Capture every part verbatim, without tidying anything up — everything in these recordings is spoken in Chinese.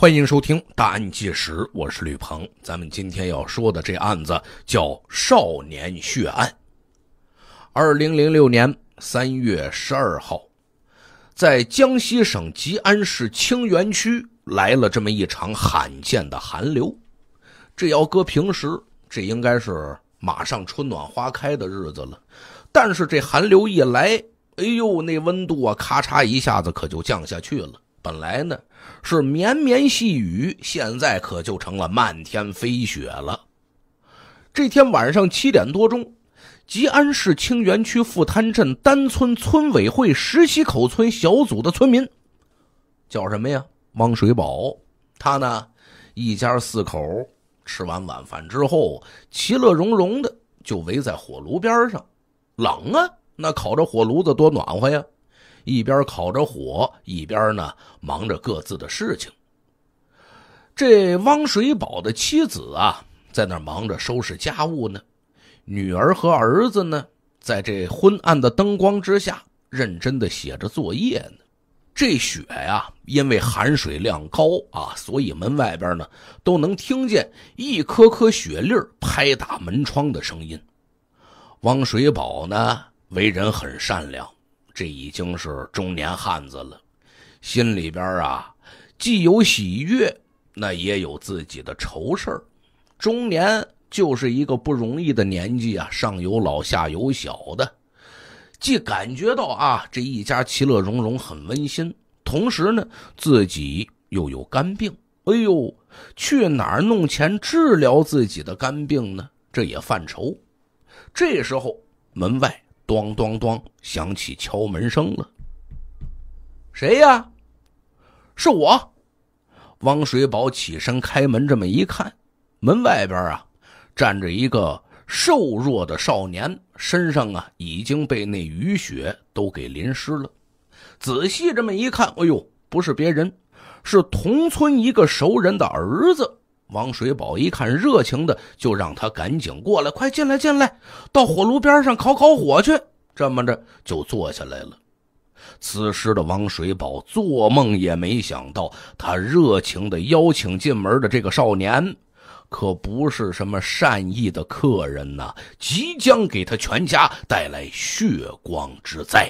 欢迎收听大案纪实，我是吕鹏。咱们今天要说的这案子叫少年血案。二零零六年三月十二号，在江西省吉安市清源区来了这么一场罕见的寒流。这要搁平时，这应该是马上春暖花开的日子了，但是这寒流一来，哎呦，那温度啊咔嚓一下子可就降下去了。本来呢是绵绵细雨，现在可就成了漫天飞雪了。这天晚上七点多钟，吉安市清源区富滩镇单村村委会石溪口村小组的村民叫什么呀？汪水宝。他呢一家四口吃完晚饭之后，其乐融融的就围在火炉边上。冷啊，那烤着火炉子多暖和呀。一边烤着火，一边呢忙着各自的事情。这汪水宝的妻子啊，在那忙着收拾家务呢。女儿和儿子呢，在这昏暗的灯光之下，认真的写着作业呢。这雪呀，因为含水量高啊，所以门外边呢都能听见一颗颗雪粒拍打门窗的声音。汪水宝呢，为人很善良。这已经是中年汉子了，心里边啊既有喜悦，那也有自己的愁事儿。中年就是一个不容易的年纪啊，上有老下有小的，既感觉到啊这一家其乐融融很温馨，同时呢自己又有肝病，哎呦，去哪儿弄钱治疗自己的肝病呢？这也犯愁。这时候门外咚咚咚响起敲门声了。谁呀？是我。汪水宝起身开门，这么一看，门外边啊站着一个瘦弱的少年，身上啊已经被那雨雪都给淋湿了。仔细这么一看，哎呦，不是别人，是同村一个熟人的儿子。汪水宝一看，热情的就让他赶紧过来，快进来进来，到火炉边上烤烤火去。这么着就坐下来了。此时的汪水宝做梦也没想到，他热情的邀请进门的这个少年可不是什么善意的客人呐、啊，即将给他全家带来血光之灾。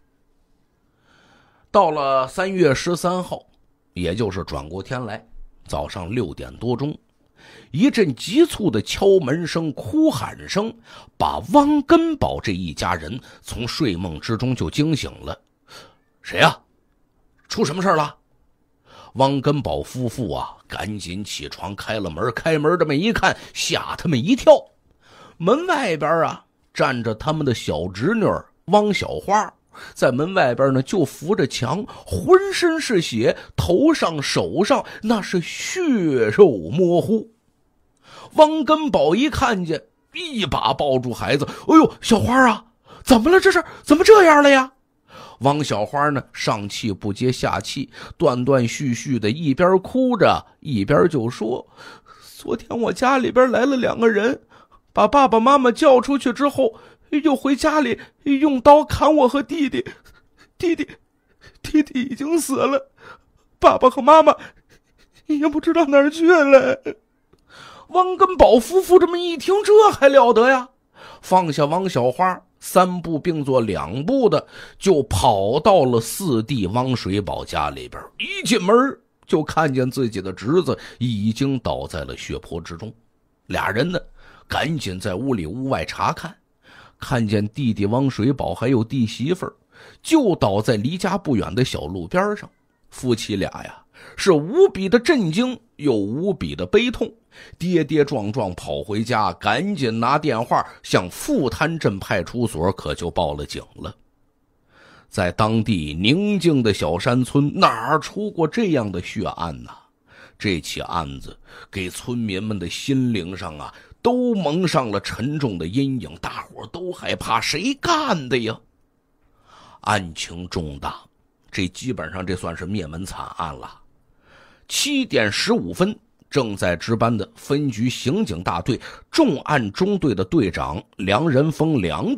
到了三月十三号，也就是转过天来，早上六点多钟，一阵急促的敲门声、哭喊声把汪根宝这一家人从睡梦之中就惊醒了。谁呀？出什么事了？汪根宝夫妇啊赶紧起床开了门，开门这么一看，吓他们一跳。门外边啊站着他们的小侄女汪小花，在门外边呢就扶着墙，浑身是血，头上手上那是血肉模糊。汪根宝一看见，一把抱住孩子，哎呦，小花啊，怎么了？这是怎么这样了呀？汪小花呢上气不接下气，断断续续的，一边哭着一边就说，昨天我家里边来了两个人，把爸爸妈妈叫出去之后，又回家里用刀砍我和弟弟，弟弟弟弟已经死了，爸爸和妈妈也不知道哪儿去了。汪根宝夫妇这么一听，这还了得呀，放下汪小花，三步并作两步的就跑到了四弟汪水宝家里边。一进门就看见自己的侄子已经倒在了血泊之中。俩人呢赶紧在屋里屋外查看，看见弟弟汪水宝还有弟媳妇儿就倒在离家不远的小路边上。夫妻俩呀是无比的震惊又无比的悲痛，跌跌撞撞跑回家，赶紧拿电话向富滩镇派出所可就报了警了。在当地宁静的小山村，哪儿出过这样的血案呢？这起案子给村民们的心灵上啊都蒙上了沉重的阴影，大伙都害怕，谁干的呀？案情重大，这基本上这算是灭门惨案了。七点十五分，正在值班的分局刑警大队重案中队的队长梁仁峰梁队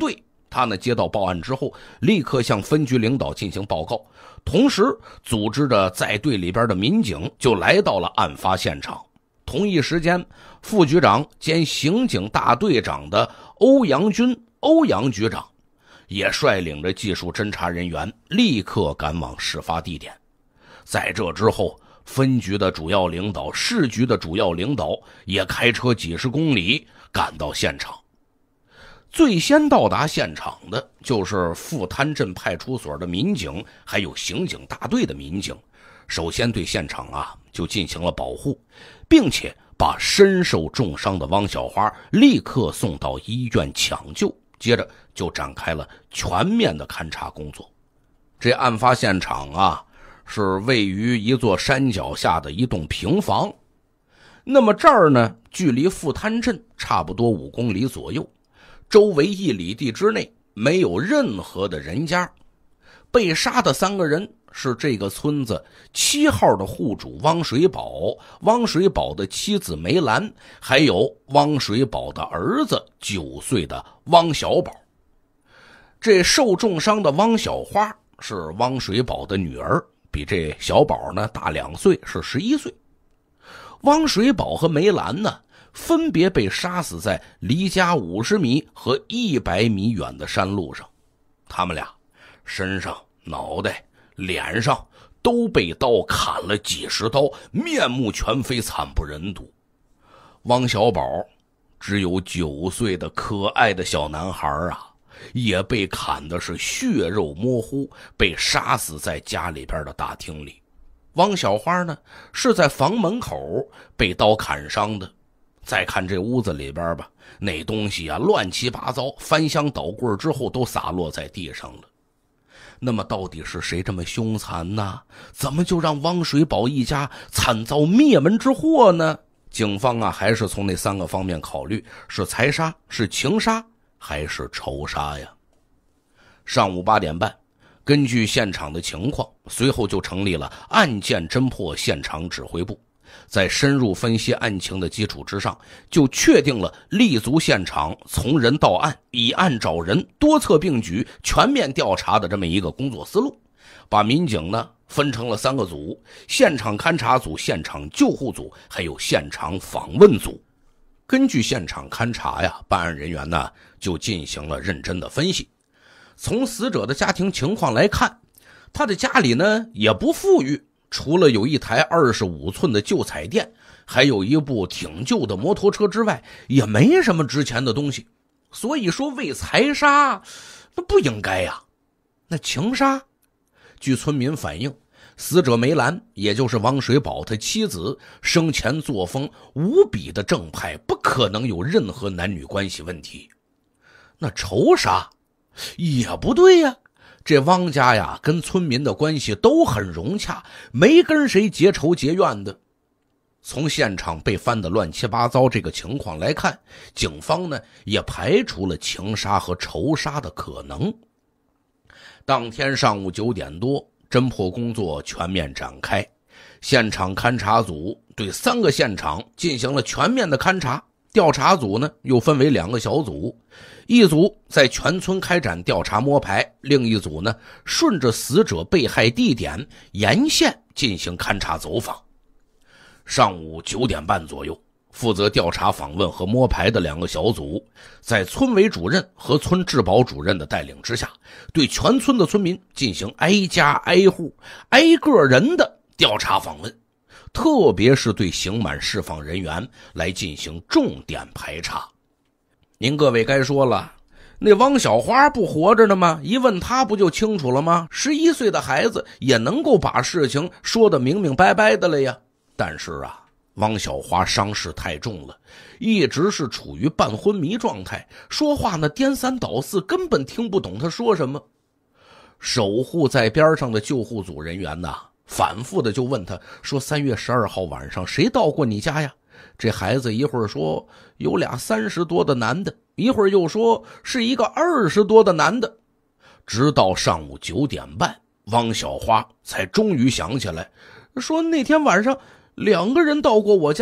他呢接到报案之后，立刻向分局领导进行报告，同时组织着在队里边的民警就来到了案发现场。同一时间，副局长兼刑警大队长的欧阳军欧阳局长也率领着技术侦查人员立刻赶往事发地点。在这之后，分局的主要领导、市局的主要领导也开车几十公里赶到现场。最先到达现场的就是富滩镇派出所的民警，还有刑警大队的民警。首先对现场啊就进行了保护，并且把身受重伤的汪小花立刻送到医院抢救，接着就展开了全面的勘查工作。这案发现场啊是位于一座山脚下的一栋平房，那么这儿呢距离富滩镇差不多五公里左右，周围一里地之内没有任何的人家。被杀的三个人是这个村子七号的户主汪水宝、汪水宝的妻子梅兰，还有汪水宝的儿子九岁的汪小宝。这受重伤的汪小花是汪水宝的女儿，比这小宝呢大两岁，是十一岁。汪水宝和梅兰呢分别被杀死在离家五十米和一百米远的山路上，他们俩身上、脑袋、脸上都被刀砍了几十刀，面目全非，惨不忍睹。汪小宝只有九岁的可爱的小男孩啊，也被砍的是血肉模糊，被杀死在家里边的大厅里。汪小花呢是在房门口被刀砍伤的。再看这屋子里边吧，那东西啊乱七八糟，翻箱倒柜之后都洒落在地上了。那么到底是谁这么凶残呢？怎么就让汪水宝一家惨遭灭门之祸呢？警方啊还是从那三个方面考虑，是财杀、是情杀还是仇杀呀？上午八点半，根据现场的情况，随后就成立了案件侦破现场指挥部。在深入分析案情的基础之上，就确定了立足现场、从人到案、以案找人、多策并举、全面调查的这么一个工作思路。把民警呢分成了三个组：现场勘查组、现场救护组，还有现场访问组。根据现场勘查呀，办案人员呢就进行了认真的分析。从死者的家庭情况来看，他的家里呢也不富裕，除了有一台二十五寸的旧彩电，还有一部挺旧的摩托车之外，也没什么值钱的东西。所以说为财杀，那不应该呀。那情杀，据村民反映，死者梅兰，也就是汪水宝他妻子，生前作风无比的正派，不可能有任何男女关系问题。那仇杀也不对呀。这汪家呀跟村民的关系都很融洽，没跟谁结仇结怨的。从现场被翻得乱七八糟这个情况来看，警方呢也排除了情杀和仇杀的可能。当天上午九点多，侦破工作全面展开，现场勘查组对三个现场进行了全面的勘查。调查组呢又分为两个小组，一组在全村开展调查摸排，另一组呢顺着死者被害地点沿线进行勘查走访。上午九点半左右，负责调查访问和摸排的两个小组，在村委主任和村治保主任的带领之下，对全村的村民进行挨家挨户、挨个人的调查访问，特别是对刑满释放人员来进行重点排查。您各位该说了，那汪小花不活着呢吗？一问他不就清楚了吗？十一岁的孩子也能够把事情说得明明白白的了呀。但是啊，汪小花伤势太重了，一直是处于半昏迷状态，说话呢颠三倒四，根本听不懂他说什么。守护在边上的救护组人员呐，反复的就问他说，三月十二号晚上谁到过你家呀？这孩子一会儿说有俩三十多的男的，一会儿又说是一个二十多的男的。直到上午九点半，汪小花才终于想起来，说那天晚上两个人到过我家，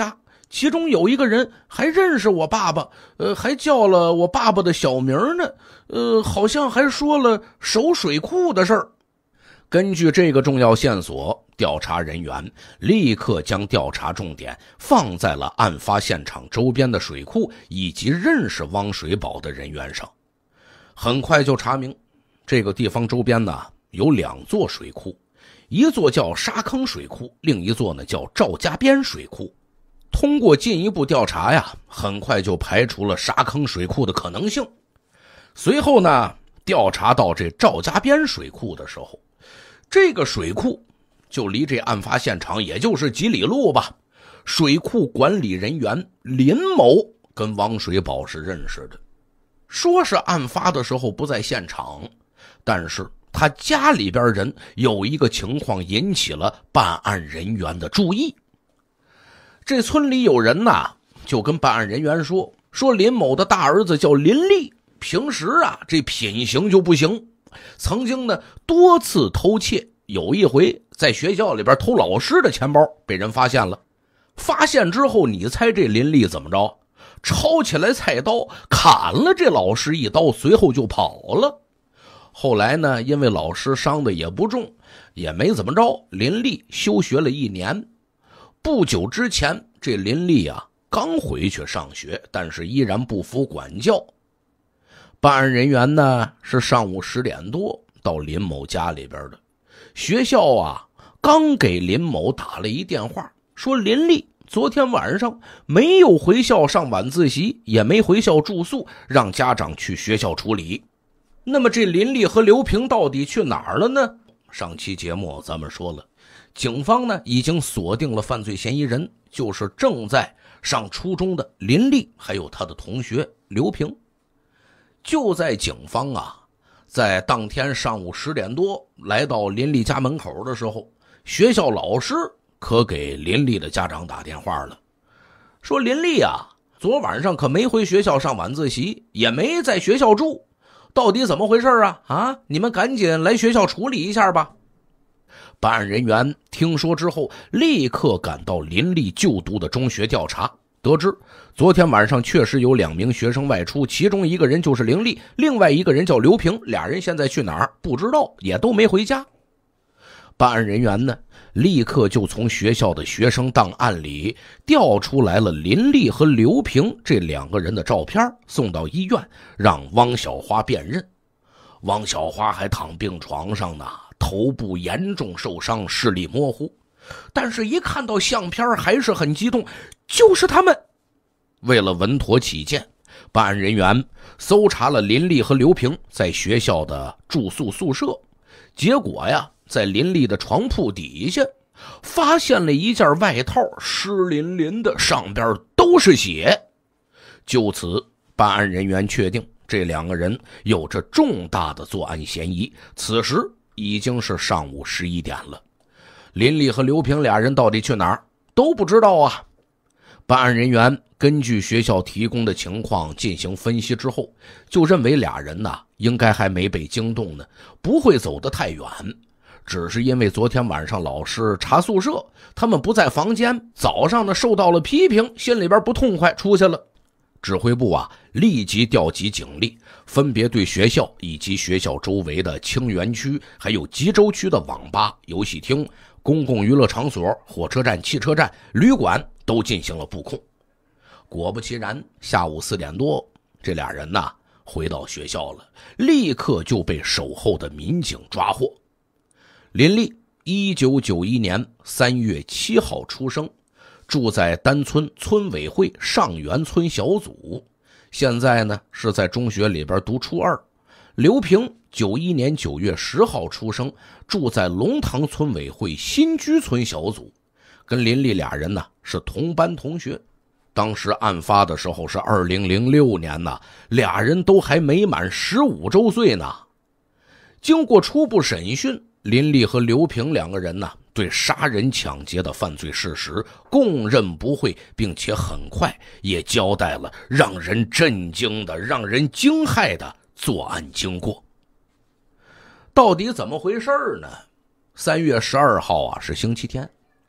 其中有一个人还认识我爸爸，呃，还叫了我爸爸的小名呢，呃，好像还说了守水库的事儿。根据这个重要线索，调查人员立刻将调查重点放在了案发现场周边的水库以及认识汪水宝的人员上。很快就查明，这个地方周边呢有两座水库，一座叫沙坑水库，另一座呢叫赵家边水库。通过进一步调查呀，很快就排除了沙坑水库的可能性。随后呢，调查到这赵家边水库的时候，这个水库就离这案发现场也就是几里路吧。水库管理人员林某跟汪水宝是认识的，说是案发的时候不在现场，但是他家里边人有一个情况引起了办案人员的注意。这村里有人呐，就跟办案人员说，说林某的大儿子叫林立，平时啊这品行就不行，曾经呢多次偷窃，有一回在学校里边偷老师的钱包被人发现了。发现之后，你猜这林立怎么着？抄起来菜刀砍了这老师一刀，随后就跑了。后来呢，因为老师伤的也不重，也没怎么着，林立休学了一年。不久之前，这林立啊刚回去上学，但是依然不服管教。办案人员呢是上午十点多到林某家里边的，学校啊刚给林某打了一电话，说林立昨天晚上没有回校上晚自习，也没回校住宿，让家长去学校处理。那么这林立和刘平到底去哪儿了呢？上期节目咱们说了，警方呢已经锁定了犯罪嫌疑人，就是正在上初中的林立还有他的同学刘平。就在警方啊在当天上午十点多来到林立家门口的时候，学校老师可给林立的家长打电话了，说林立啊昨晚上可没回学校上晚自习，也没在学校住，到底怎么回事啊？啊，你们赶紧来学校处理一下吧。办案人员听说之后，立刻赶到林立就读的中学调查，得知昨天晚上确实有两名学生外出，其中一个人就是林立，另外一个人叫刘平，俩人现在去哪儿不知道，也都没回家。办案人员呢立刻就从学校的学生档案里调出来了林立和刘平这两个人的照片，送到医院让汪小花辨认。汪小花还躺病床上呢，头部严重受伤，视力模糊，但是一看到相片还是很激动，就是他们。为了稳妥起见，办案人员搜查了林立和刘平在学校的住宿宿舍，结果呀在林立的床铺底下发现了一件外套，湿淋淋的，上边都是血。就此，办案人员确定这两个人有着重大的作案嫌疑。此时已经是上午十一点了，林立和刘平俩人到底去哪儿都不知道啊。办案人员根据学校提供的情况进行分析之后，就认为俩人呢应该还没被惊动呢，不会走得太远，只是因为昨天晚上老师查宿舍，他们不在房间，早上呢受到了批评，心里边不痛快，出去了。指挥部啊立即调集警力，分别对学校以及学校周围的清源区还有吉州区的网吧、游戏厅、公共娱乐场所、火车站、汽车站、旅馆都进行了布控。果不其然，下午四点多，这俩人呐回到学校了，立刻就被守候的民警抓获。林立一九九一年三月七号出生，住在单村村委会上元村小组，现在呢是在中学里边读初二。刘平九一年九月十号出生，住在龙塘村委会新居村小组，跟林立俩人呢是同班同学。当时案发的时候是二零零六年呢，俩人都还没满十五周岁呢。经过初步审讯，林立和刘平两个人呢对杀人抢劫的犯罪事实供认不讳，并且很快也交代了让人震惊的、让人惊骇的作案经过。到底怎么回事呢？三月十二号啊是星期天，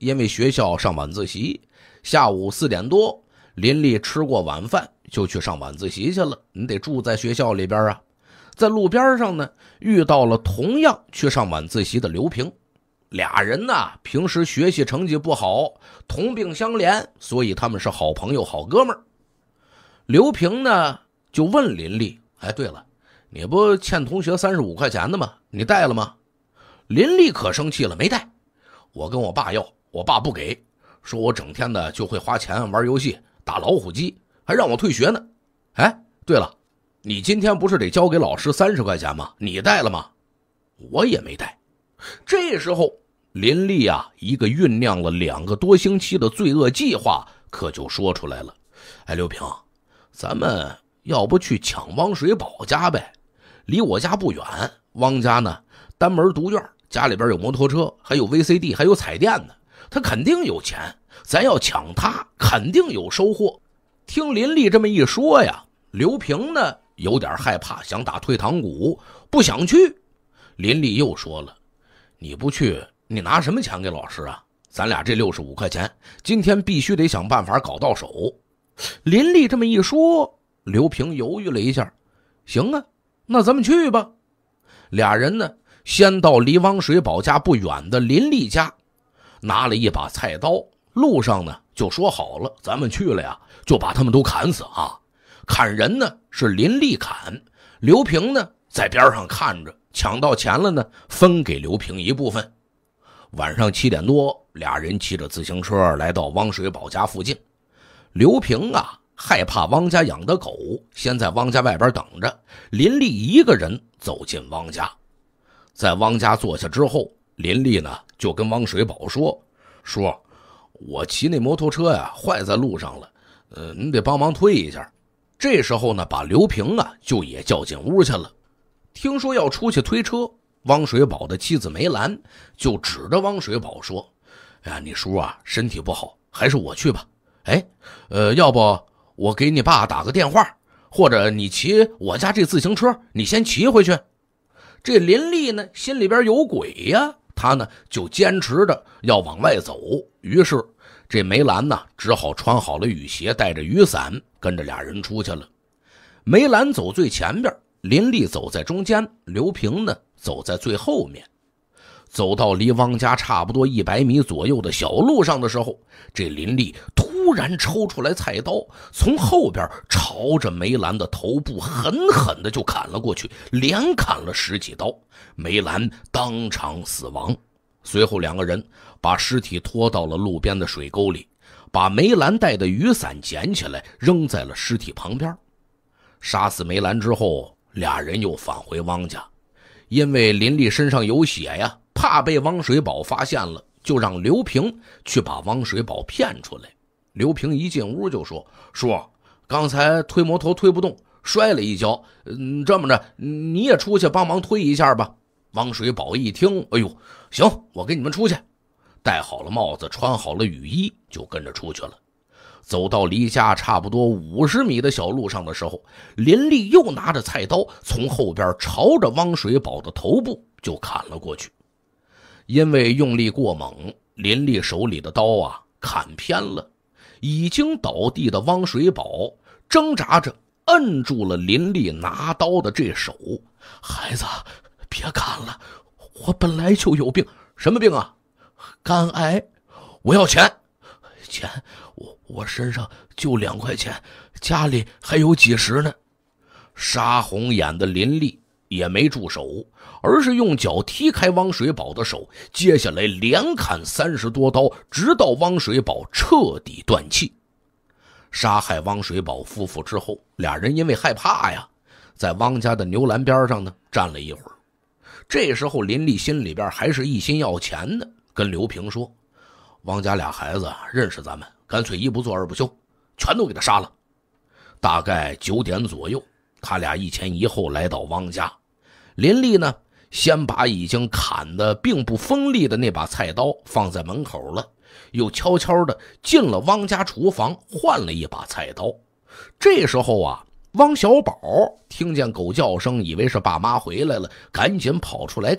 因为学校上晚自习，下午四点多，林丽吃过晚饭就去上晚自习去了，你得住在学校里边啊。在路边上呢，遇到了同样去上晚自习的刘平，俩人呢平时学习成绩不好，同病相怜，所以他们是好朋友好哥们儿。刘平呢就问林丽，哎，对了，你不欠同学三十五块钱的吗？你带了吗？林丽可生气了，没带，我跟我爸要，我爸不给，说我整天的就会花钱玩游戏打老虎机，还让我退学呢。哎，对了，你今天不是得交给老师三十块钱吗？你带了吗？我也没带。这时候林丽啊，一个酝酿了两个多星期的罪恶计划可就说出来了。哎，刘平，咱们要不去抢汪水宝家呗？离我家不远，汪家呢单门独院，家里边有摩托车，还有 V C D， 还有彩电呢，他肯定有钱，咱要抢他肯定有收获。听林丽这么一说呀，刘平呢有点害怕，想打退堂鼓，不想去。林丽又说了，你不去你拿什么钱给老师啊？咱俩这六十五块钱今天必须得想办法搞到手。林丽这么一说，刘平犹豫了一下，行啊，那咱们去吧。俩人呢先到离汪水宝家不远的林丽家，拿了一把菜刀，路上呢就说好了，咱们去了呀就把他们都砍死啊。砍人呢是林丽砍，刘平呢在边上看着，抢到钱了呢分给刘平一部分。晚上七点多，俩人骑着自行车来到汪水宝家附近。刘平啊害怕汪家养的狗，先在汪家外边等着，林丽一个人走进汪家。在汪家坐下之后，林丽呢就跟汪水宝说，说我骑那摩托车呀坏在路上了，呃，你得帮忙推一下。这时候呢把刘平啊就也叫进屋去了。听说要出去推车，汪水宝的妻子梅兰就指着汪水宝说，哎呀，你叔啊身体不好，还是我去吧。哎，呃，要不我给你爸打个电话，或者你骑我家这自行车，你先骑回去。这林丽呢心里边有鬼呀，他呢就坚持着要往外走。于是这梅兰呢只好穿好了雨鞋，带着雨伞跟着俩人出去了。梅兰走最前边，林丽走在中间，刘平呢走在最后面。走到离汪家差不多一百米左右的小路上的时候，这林丽突然抽出来菜刀，从后边朝着梅兰的头部狠狠的就砍了过去，连砍了十几刀，梅兰当场死亡。随后两个人把尸体拖到了路边的水沟里，把梅兰带的雨伞捡起来扔在了尸体旁边。杀死梅兰之后，俩人又返回汪家，因为林丽身上有血呀，怕被汪水宝发现了，就让刘平去把汪水宝骗出来。刘平一进屋就说，叔，刚才推摩托推不动，摔了一跤，嗯，这么着你也出去帮忙推一下吧。汪水宝一听，哎呦，行，我跟你们出去。戴好了帽子，穿好了雨衣，就跟着出去了。走到离家差不多五十米的小路上的时候，林丽又拿着菜刀从后边朝着汪水宝的头部就砍了过去。因为用力过猛，林丽手里的刀啊砍偏了，已经倒地的汪水宝挣扎着摁住了林丽拿刀的这手。孩子，别砍了，我本来就有病。什么病啊？肝癌。我要钱。钱，我我身上就两块钱，家里还有几十呢。杀红眼的林丽也没住手，而是用脚踢开汪水宝的手，接下来连砍三十多刀，直到汪水宝彻底断气。杀害汪水宝夫妇之后，俩人因为害怕呀，在汪家的牛栏边上呢站了一会儿。这时候林丽心里边还是一心要钱的，跟刘平说，汪家俩孩子认识咱们，干脆一不做二不休，全都给他杀了。大概九点左右，他俩一前一后来到汪家。林丽呢先把已经砍的并不锋利的那把菜刀放在门口了，又悄悄的进了汪家厨房换了一把菜刀。这时候啊，汪小宝听见狗叫声，以为是爸妈回来了，赶紧跑出来看，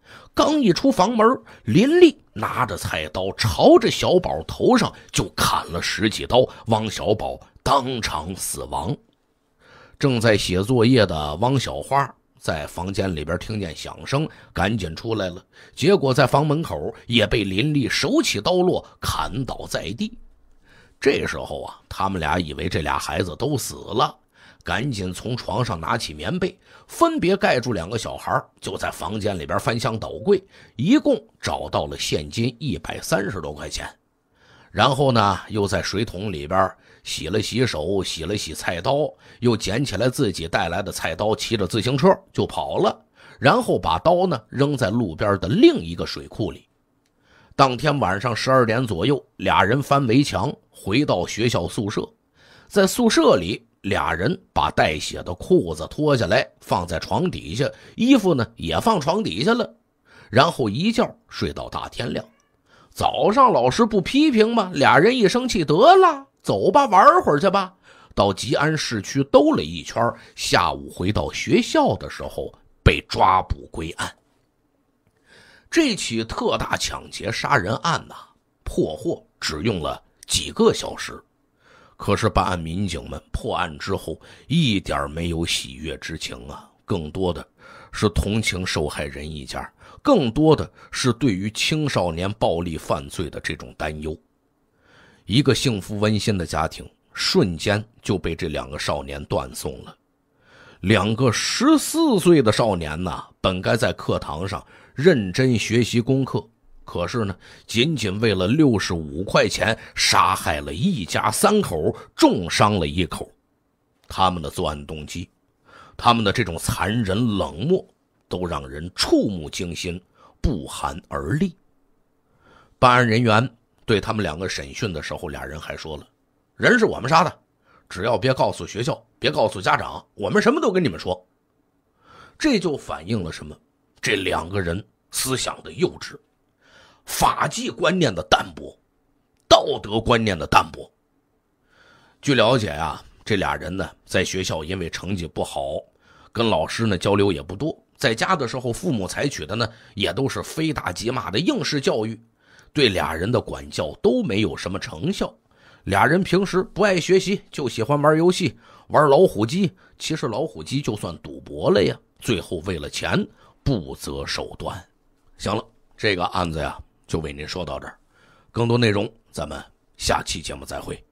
刚一出房门，林立拿着菜刀朝着小宝头上就砍了十几刀，汪小宝当场死亡。正在写作业的汪小花在房间里边听见响声，赶紧出来了，结果在房门口也被林立手起刀落砍倒在地。这时候啊，他们俩以为这俩孩子都死了，赶紧从床上拿起棉被，分别盖住两个小孩，就在房间里边翻箱倒柜，一共找到了现金一百三十多块钱。然后呢，又在水桶里边洗了洗手，洗了洗菜刀，又捡起来自己带来的菜刀，骑着自行车就跑了，然后把刀呢扔在路边的另一个水库里。当天晚上十二点左右，俩人翻围墙回到学校宿舍，在宿舍里，俩人把带血的裤子脱下来放在床底下，衣服呢也放床底下了，然后一觉睡到大天亮。早上老师不批评吗？俩人一生气，得了，走吧，玩会儿去吧。到吉安市区兜了一圈，下午回到学校的时候被抓捕归案。这起特大抢劫杀人案呐、啊，破获只用了几个小时。可是办案民警们破案之后一点没有喜悦之情啊，更多的是同情受害人一家，更多的是对于青少年暴力犯罪的这种担忧。一个幸福温馨的家庭瞬间就被这两个少年断送了。两个十四岁的少年呐，本该在课堂上认真学习功课，可是呢，仅仅为了六十五块钱杀害了一家三口，重伤了一口。他们的作案动机，他们的这种残忍冷漠，都让人触目惊心，不寒而栗。办案人员对他们两个审讯的时候，俩人还说了，人是我们杀的，只要别告诉学校，别告诉家长，我们什么都跟你们说。这就反映了什么？这两个人思想的幼稚，法纪观念的淡薄，道德观念的淡薄。据了解啊，这俩人呢，在学校因为成绩不好，跟老师呢交流也不多，在家的时候父母采取的呢也都是非打即骂的应试教育，对俩人的管教都没有什么成效。俩人平时不爱学习，就喜欢玩游戏，玩老虎机，其实老虎机就算赌博了呀，最后为了钱不择手段。行了，这个案子呀就为您说到这儿，更多内容咱们下期节目再会。